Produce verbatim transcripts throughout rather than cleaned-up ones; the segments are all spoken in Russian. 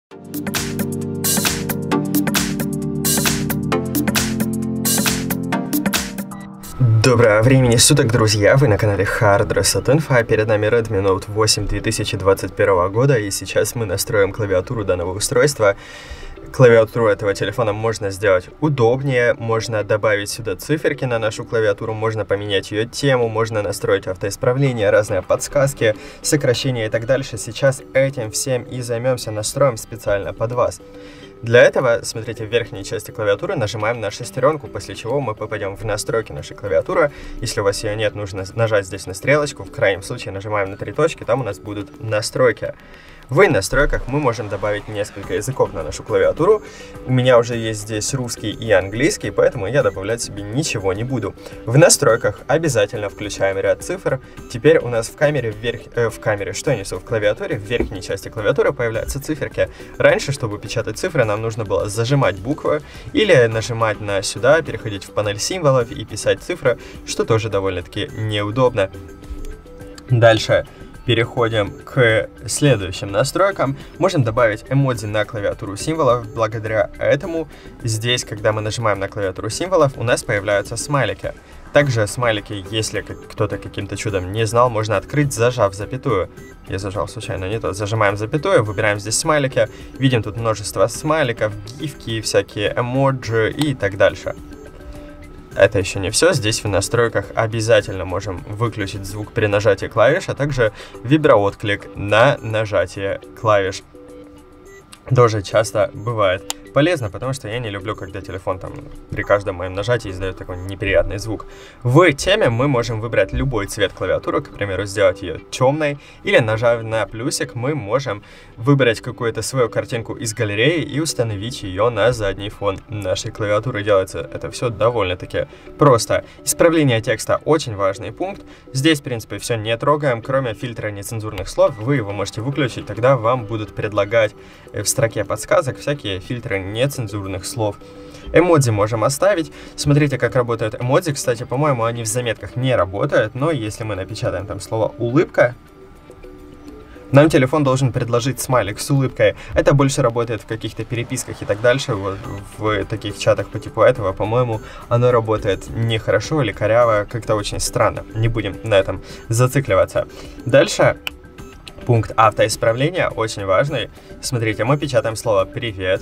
Доброго времени суток, друзья! Вы на канале Hardreset.info, перед нами Redmi Note восемь две тысячи двадцать первого года, и сейчас мы настроим клавиатуру данного устройства. Клавиатуру этого телефона можно сделать удобнее, можно добавить сюда циферки на нашу клавиатуру, можно поменять ее тему, можно настроить автоисправление, разные подсказки, сокращения и так дальше. Сейчас этим всем и займемся, настроим специально под вас. Для этого, смотрите, в верхней части клавиатуры нажимаем на шестеренку, после чего мы попадем в настройки нашей клавиатуры. Если у вас ее нет, нужно нажать здесь на стрелочку, в крайнем случае нажимаем на три точки, там у нас будут настройки. В настройках мы можем добавить несколько языков на нашу клавиатуру. У меня уже есть здесь русский и английский, поэтому я добавлять себе ничего не буду. В настройках обязательно включаем ряд цифр. Теперь у нас в камере, вверх, э, в камере, что я несу, в клавиатуре, в верхней части клавиатуры появляются циферки. Раньше, чтобы печатать цифры, нам нужно было зажимать буквы или нажимать на сюда, переходить в панель символов и писать цифры, что тоже довольно-таки неудобно. Дальше переходим к следующим настройкам. Можем добавить эмодзи на клавиатуру символов. Благодаря этому здесь, когда мы нажимаем на клавиатуру символов, у нас появляются смайлики. Также смайлики, если кто-то каким-то чудом не знал, можно открыть, зажав запятую. Я зажал случайно не то. Зажимаем запятую, выбираем здесь смайлики. Видим тут множество смайликов, гифки, всякие эмоджи и так дальше. Это еще не все. Здесь в настройках обязательно можем выключить звук при нажатии клавиш, а также виброотклик на нажатие клавиш. Тоже часто бывает полезно, потому что я не люблю, когда телефон там при каждом моем нажатии издает такой неприятный звук. В теме мы можем выбрать любой цвет клавиатуры, к примеру, сделать ее темной, или нажав на плюсик, мы можем выбрать какую-то свою картинку из галереи и установить ее на задний фон нашей клавиатуры. Делается это все довольно-таки просто. Исправление текста очень важный пункт. Здесь, в принципе, все не трогаем, кроме фильтра нецензурных слов. Вы его можете выключить, тогда вам будут предлагать в строке подсказок всякие фильтры нецензурных слов. Эмодзи можем оставить. Смотрите, как работают эмодзи. Кстати, по-моему, они в заметках не работают, но если мы напечатаем там слово «улыбка», нам телефон должен предложить смайлик с улыбкой. Это больше работает в каких-то переписках и так дальше. Вот в таких чатах по типу этого, по-моему, оно работает нехорошо или коряво, как-то очень странно. Не будем на этом зацикливаться. Дальше пункт автоисправления очень важный. Смотрите, мы печатаем слово «привет».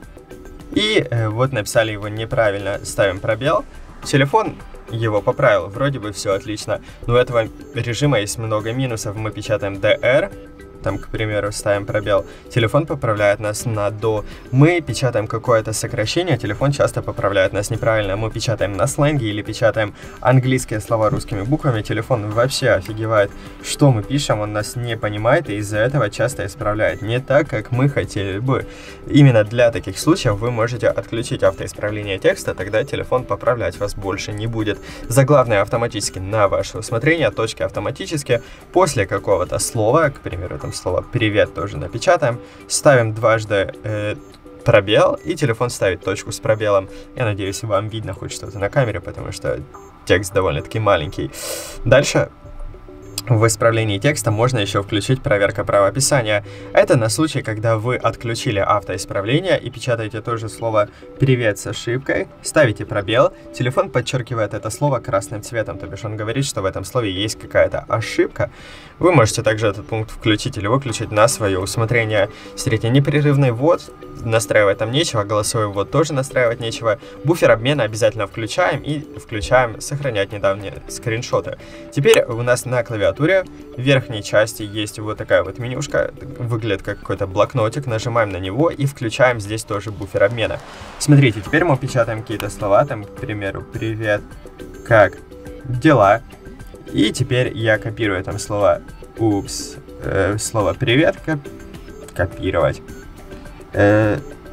И э, вот написали его неправильно, ставим пробел. Телефон его поправил, вроде бы все отлично. Но у этого режима есть много минусов. Мы печатаем ди эр, там, к примеру, ставим пробел. Телефон поправляет нас на до. Мы печатаем какое-то сокращение, телефон часто поправляет нас неправильно. Мы печатаем на сленге или печатаем английские слова русскими буквами. Телефон вообще офигевает, что мы пишем, он нас не понимает и из-за этого часто исправляет не так, как мы хотели бы. Именно для таких случаев вы можете отключить автоисправление текста, тогда телефон поправлять вас больше не будет. Заглавные автоматически на ваше усмотрение, точки автоматически. После какого-то слова, к примеру, там слово «привет» тоже напечатаем, ставим дважды э, пробел, и телефон ставит точку с пробелом. Я надеюсь, вам видно хоть что-то на камере, потому что текст довольно-таки маленький. Дальше в исправлении текста можно еще включить проверка правописания. Это на случай, когда вы отключили автоисправление и печатаете то же слово «привет» с ошибкой, ставите пробел, телефон подчеркивает это слово красным цветом, то бишь он говорит, что в этом слове есть какая-то ошибка. Вы можете также этот пункт включить или выключить на свое усмотрение. Смотрите, непрерывный ввод, настраивать там нечего, голосовой ввод тоже настраивать нечего. Буфер обмена обязательно включаем и включаем сохранять недавние скриншоты. Теперь у нас на клавиатуре в верхней части есть вот такая вот менюшка, выглядит как какой-то блокнотик, нажимаем на него и включаем здесь тоже буфер обмена. Смотрите, теперь мы печатаем какие-то слова, там, к примеру, «привет», «как дела?». И теперь я копирую там слово «упс», э, слово «привет», коп копировать. Э,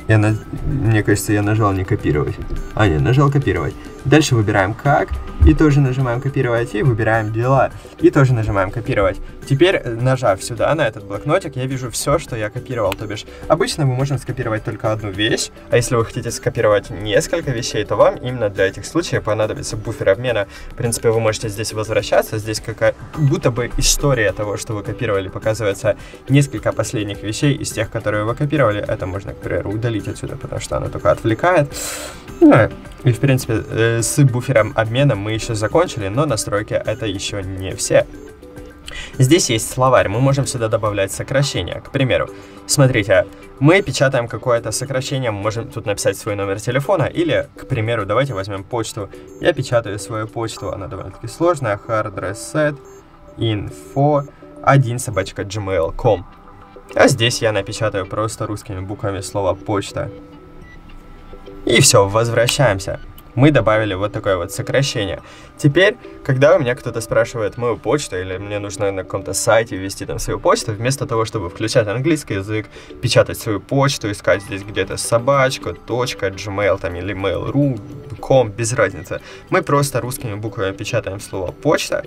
Я на... Мне кажется, я нажал не копировать. А, нет, нажал копировать. Дальше выбираем как, и тоже нажимаем копировать, и выбираем дела, и тоже нажимаем копировать. Теперь, нажав сюда, на этот блокнотик, я вижу все, что я копировал. То бишь, обычно мы можем скопировать только одну вещь, а если вы хотите скопировать несколько вещей, то вам именно для этих случаев понадобится буфер обмена. В принципе, вы можете здесь возвращаться, здесь какая... будто бы история того, что вы копировали, показывается несколько последних вещей из тех, которые вы копировали. Это можно, к примеру, удалить отсюда, потому что оно только отвлекает. Ну, и, в принципе, э, с буфером обмена мы еще закончили, но настройки это еще не все. Здесь есть словарь, мы можем сюда добавлять сокращения. К примеру, смотрите, мы печатаем какое-то сокращение, мы можем тут написать свой номер телефона, или, к примеру, давайте возьмем почту. Я печатаю свою почту, она довольно-таки сложная, hardreset info один собачка gmail точка com. А здесь я напечатаю просто русскими буквами слово почта. И все, возвращаемся. Мы добавили вот такое вот сокращение. Теперь, когда у меня кто-то спрашивает мою почту, или мне нужно на каком-то сайте ввести там свою почту, вместо того, чтобы включать английский язык, печатать свою почту, искать здесь где-то собачка, точка, gmail там, или mail.ru, com, без разницы, мы просто русскими буквами печатаем слово почта.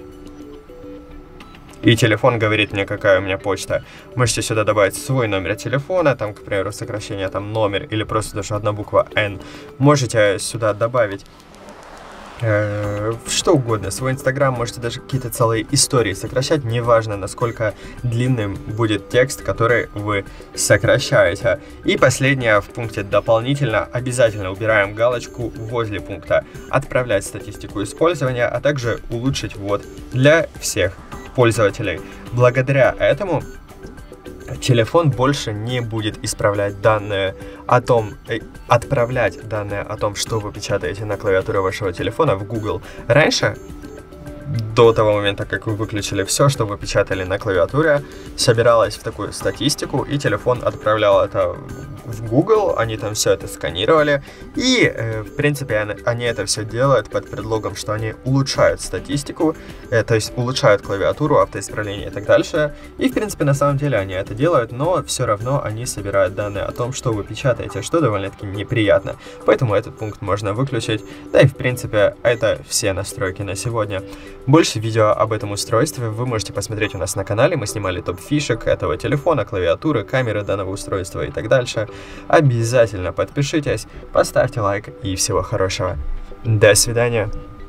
И телефон говорит мне, какая у меня почта. Можете сюда добавить свой номер телефона, там, к примеру, сокращение там номер, или просто даже одна буква N. Можете сюда добавить э, что угодно, свой инстаграм, можете даже какие-то целые истории сокращать, неважно, насколько длинным будет текст, который вы сокращаете. И последнее в пункте дополнительно, обязательно убираем галочку возле пункта «Отправлять статистику использования», а также улучшить ввод для всех пользователей. Благодаря этому телефон больше не будет исправлять данные о том, э, отправлять данные о том, что вы печатаете на клавиатуре вашего телефона в Google. Раньше, до того момента, как вы выключили все, что вы печатали на клавиатуре, собиралось в такую статистику, и телефон отправлял это в Google, они там все это сканировали, и, э, в принципе, они, они это все делают под предлогом, что они улучшают статистику, э, то есть улучшают клавиатуру, автоисправление и так дальше, и, в принципе, на самом деле они это делают, но все равно они собирают данные о том, что вы печатаете, что довольно-таки неприятно, поэтому этот пункт можно выключить, да и, в принципе, это все настройки на сегодня. Больше видео об этом устройстве вы можете посмотреть у нас на канале, мы снимали топ фишек этого телефона, клавиатуры, камеры данного устройства и так дальше. Обязательно подпишитесь, поставьте лайк и всего хорошего. До свидания.